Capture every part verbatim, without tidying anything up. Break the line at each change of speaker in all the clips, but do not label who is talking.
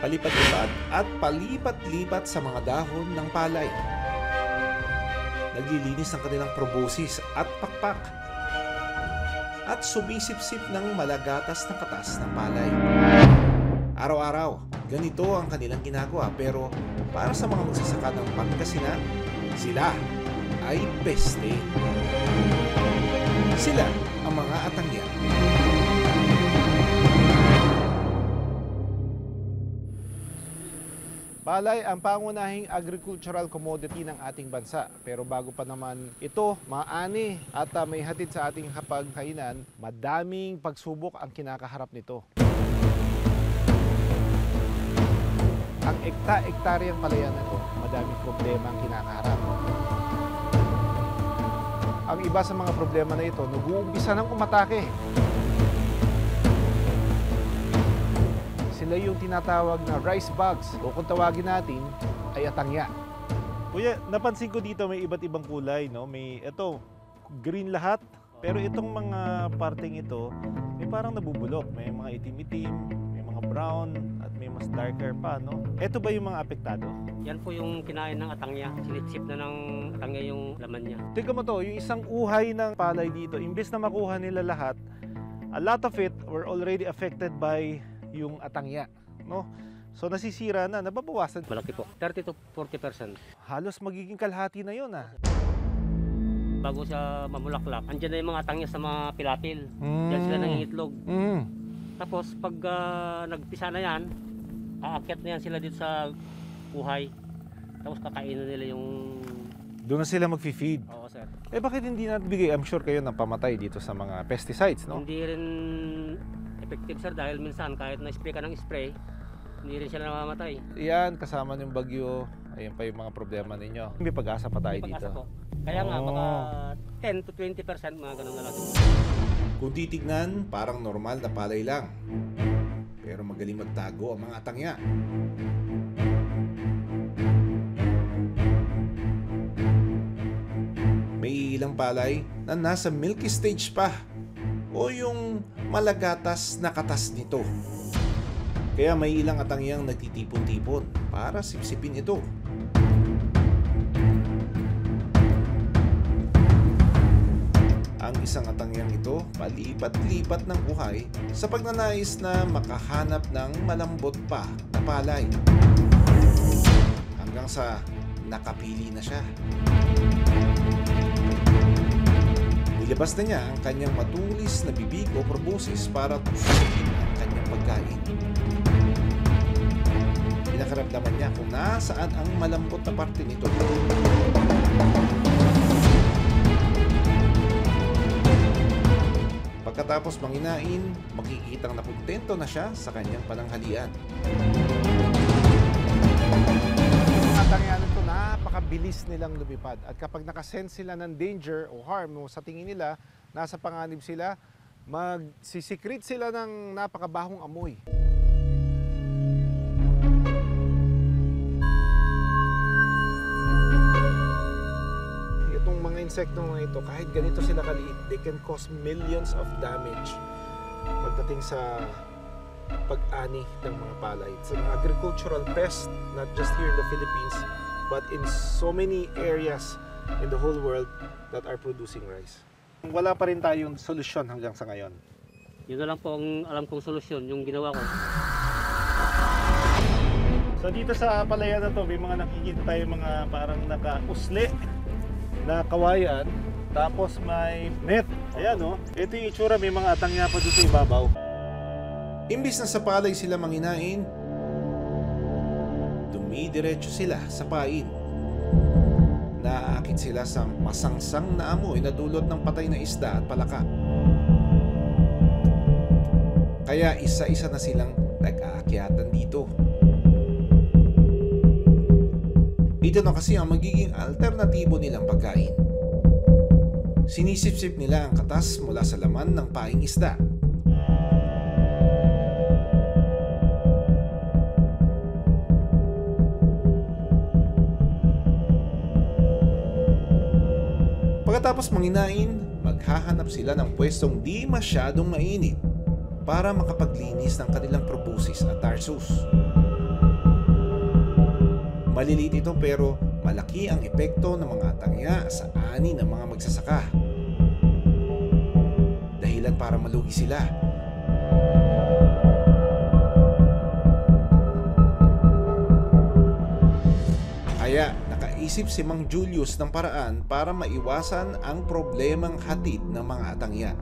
Palipat-lipat at palipat-lipat sa mga dahon ng palay. Naglilinis ng kanilang proboscis at pakpak. At sumisip-sip ng malagatas na katas ng palay. Araw-araw, ganito ang kanilang ginagawa, pero para sa mga magsasaka ng Pangasinan, sila ay peste. Sila ang mga Atangya. Palay ang pangunahing agricultural commodity ng ating bansa. Pero bago pa naman ito maani at uh, may hatid sa ating hapagkainan, madaming pagsubok ang kinakaharap nito. Ang ekta-ektaryang palayan na ito, madaming problema ang kinakaharap. Ang iba sa mga problema na ito, nag-uumpisa ng umatake. Sila yung tinatawag na rice bugs o kung tawagin natin ay atangya. Kuya, napansin ko dito may iba't ibang kulay, no? May ito, green lahat. Pero itong mga parteng ito, may parang nabubulok. May mga itim-itim, may mga brown, at may mas darker pa, no? Ito ba yung mga apektado?
Yan po yung kinain ng atangya. Sinitsip na ng atangya yung laman niya.
Tingnan mo to, yung isang uhay ng palay dito, imbes na makuha nila lahat, a lot of it were already affected by yung atangya, no? So nasisira na, nababawasan.
Malaki po, thirty to forty percent.
Halos magiging kalahati na yun, ah.
Bago siya mamulaklak, andyan na yung mga atangya sa mga pilapil.
Mm.
Diyan sila nangingitlog.
Mm.
Tapos pag uh, nagpisa na yan, aakyat na yan sila dito sa uhay. Tapos kakainin nila yung...
Doon na sila mag-feed.
Oo, sir.
Eh bakit hindi nagbigay, I'm sure kayo, ng pamatay dito sa mga pesticides, no?
Hindi rin effective, sir, dahil minsan kahit na-spray ka ng spray, hindi rin sila namamatay.
Yan, kasama ng bagyo, ayun pa yung mga problema ninyo. May pag-asa pa tayo
May
dito.
pag-asa po. Kaya nga,
Oh.
baka ten to twenty percent mga ganun na lang.
Kung titignan, parang normal na palay lang. Pero magaling magtago ang mga atangya. May ilang palay na nasa milky stage pa o yung malagatas na katas nito. Kaya may ilang atangyang nagtitipon-tipon para sipsipin ito. Ang isang atangyang ito palipat-lipat ng buhay sa pagnanais na makahanap ng malambot pa na palay. Hanggang sa nakapili na siya. Nilabas na niya ang kanyang matulis na bibig o proboscis para tusukin ang kanyang pagkain. Pinakaramdaman niya kung nasaan ang malambot na parte nito. Pagkatapos manginain, makikitang nakontento na siya sa kanyang pananghalian. Ang atangya nito, napakabilis nilang lumipad. At kapag nakasense sila ng danger o harm o sa tingin nila, nasa panganib sila, magsisikrit sila ng napakabahong amoy. Itong mga insekto mga ito, kahit ganito sila kaliit, they can cause millions of damage pagdating sa pag-ani ng mga palay. It's an agricultural pest, not just here in the Philippines, but in so many areas in the whole world that are producing rice. Wala pa rin tayong solusyon hanggang sa ngayon.
Yun na lang po ang alam kong solusyon, yung ginawa ko.
So dito sa palayan na to, may mga nakikita tayo mga parang naka-usli na kawayan, tapos may net. Ayan, no? Ito yung itsura, may mga atangya pa doon sa ibabaw. Imbis na sa palay sila manginain, dumidiretso sila sa pain. Naaakit sila sa masangsang na amoy na dulot ng patay na isda at palaka. Kaya isa-isa na silang nag-aakyatan dito. Ito na kasi ang magiging alternatibo nilang pagkain. Sinisip-sip nila ang katas mula sa laman ng paing isda. Pagkatapos manginain, maghahanap sila ng pwestong di masyadong mainit para makapaglinis ng kanilang proboscis at tarsus. Maliliit ito pero malaki ang epekto ng mga atangya sa ani ng mga magsasaka. Dahilan para malugi sila. Kaya nakaisip si Mang Julius ng paraan para maiwasan ang problemang hatid ng mga atangya.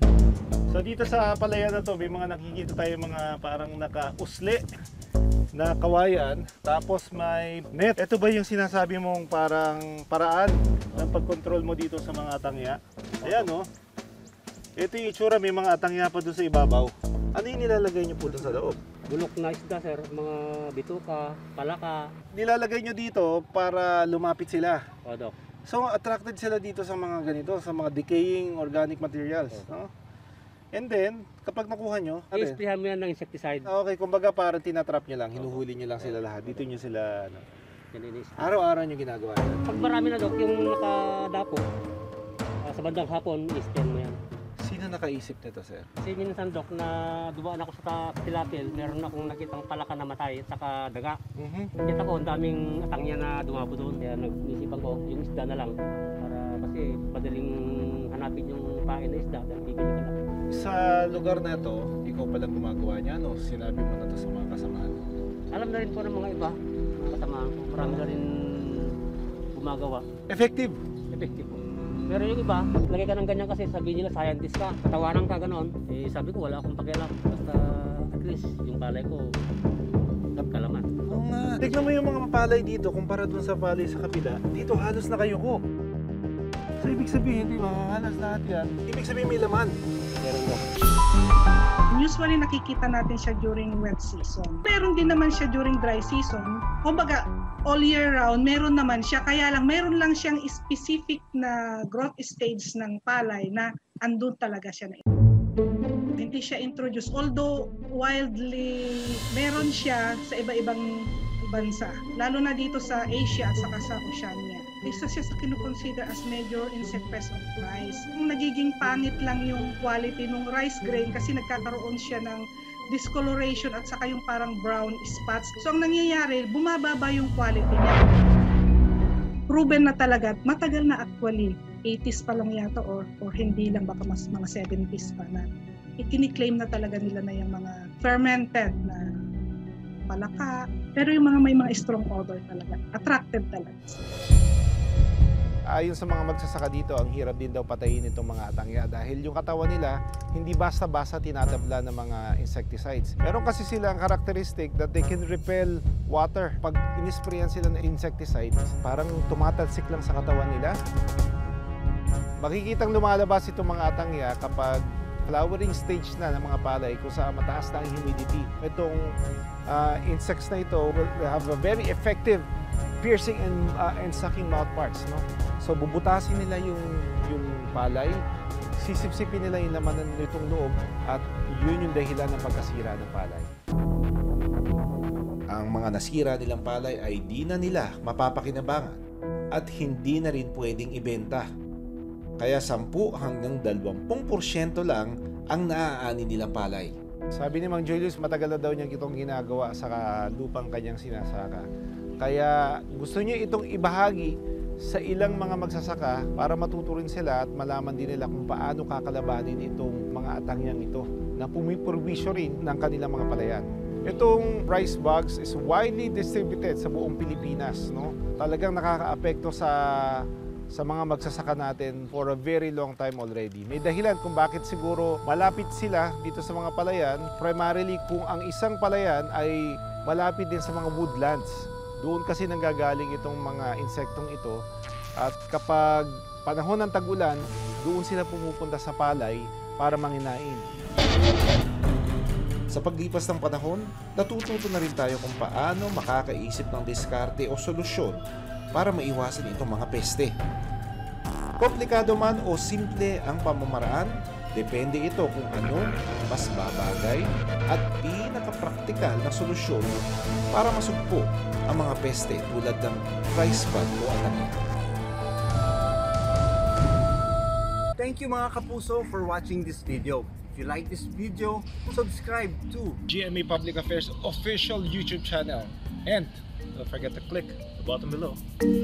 So dito sa palayan na to, may mga nakikita tayo mga parang nakausli na kawayan, tapos may net. Ito ba yung sinasabi mong parang paraan ng pagkontrol mo dito sa mga atangya? Ayan no. Ito yung itsura, may mga atangya pa doon sa ibabaw. Ano yung nilalagay nyo po doon sa loob?
Bulok na isda sir, mga bituka, palaka.
Nilalagay nyo dito para lumapit sila.
O Dok.
So attracted sila dito sa mga ganito, sa mga decaying organic materials. No? And then, kapag nakuha nyo, ano?
I-sprayhan mo yan ng insecticide.
Okay, kumbaga parang tinatrap nyo lang, hinuhuli nyo lang sila lahat. Dito nyo sila, ano,
Yan inis-
araw-araw nyo ginagawa yan.
Pag marami na Dok, yung nakadapo, ah, sa bandang hapon, i-scan mo yan.
Sino nakaisip nito, sir?
Kasi minsan Dok, na dumaan ako sa ta- tilapil, meron akong nakitang palaka na matay at saka daga.
Mm-hmm.
Nakita ko, ang daming atangya na dumabo doon. Kaya nag-isipan ko, yung isda na lang. Para kasi madaling hanapin yung pain na isda, dahil bibili ka lang.
Sa lugar na to, ikaw palang gumagawa niya, no? Sinabi mo na to sa mga kasamahan.
Alam na rin po ng mga iba, mga kasama ko, marami na rin gumagawa.
Effective!
Effective po. Pero yung iba, lagay ka ng ganyan kasi sabihin nila scientist ka, katawanan ka ganon. Eh sabi ko wala akong pakialam, basta at least yung palay ko nagkalaman.
Oo nga. Tignan mo yung mga palay dito, kumpara dun sa palay sa kabila, dito halos nakayuko. So ibig sabihin, di ba, halos lahat yan. Ibig sabihin may laman.
Meron Dok.
Usually nakikita natin siya during wet season. Meron din naman siya during dry season. Kumbaga, all year round, meron naman siya. Kaya lang, meron lang siyang specific na growth stage ng palay na andun talaga siya na. Hindi siya introduced. Although wildly, meron siya sa iba-ibang bansa. Lalo na dito sa Asia at saka sa Oceania. Isa siya sa kinukonsider as major insect pest of rice. Kung nagiging pangit lang yung quality ng rice grain kasi nagkakaroon siya ng discoloration at saka yung parang brown spots. So ang nangyayari, bumababa yung quality niya. Proven na talaga, matagal na actually, eighties pa lang yata or, or hindi lang, baka mas mga seventies pa na. Ikiniklaim na talaga nila na yung mga fermented na palaka. Pero yung mga may mga strong odor talaga, attractive talaga.
Ayon sa mga magsasaka dito, ang hirap din daw patayin itong mga atangya dahil yung katawan nila hindi basta-basta tinatabla ng mga insecticides. Meron kasi silang characteristic that they can repel water. Pag inisprayan sila ng insecticides, parang tumatalsik lang sa katawan nila. Makikitang lumalabas itong mga atangya kapag flowering stage na ng mga palay kung saan mataas na ang humidity. Itong uh, insects na ito will have a very effective piercing and, uh, and sucking mouth parts. No? So bubutasin nila yung, yung palay, sisipsipin nila yung laman nitong loob at yun yung dahilan ng pagkasira ng palay. Ang mga nasira nilang palay ay di na nila mapapakinabangan at hindi na rin pwedeng ibenta. Kaya sampu hanggang dalawampu porsyento lang ang naaani nilang palay. Sabi ni Mang Julius, matagal na daw niya itong ginagawa sa lupang kanyang sinasaka. Kaya gusto niya itong ibahagi sa ilang mga magsasaka para matuto rin sila at malaman din nila kung paano kakalabanin itong mga atangyang ito na pumipurwisyo rin ng kanilang mga palayan. Itong rice bugs is widely distributed sa buong Pilipinas. No? Talagang nakakaapekto sa sa mga magsasaka natin for a very long time already. May dahilan kung bakit siguro malapit sila dito sa mga palayan, primarily kung ang isang palayan ay malapit din sa mga woodlands. Doon kasi nanggagaling itong mga insektong ito at kapag panahon ng tag-ulan, doon sila pumupunta sa palay para manginain. Sa paglipas ng panahon, natututo na rin tayo kung paano makakaisip ng diskarte o solusyon para maiwasan itong mga peste. Komplikado man o simple ang pamamaraan, depende ito kung ano mas babagay at pinakapraktikal na solusyon para masugpo ang mga peste tulad ng rice bug o atangya.
Thank you mga kapuso for watching this video. If you like this video, subscribe to
G M A Public Affairs official YouTube channel. And don't forget to click the button below.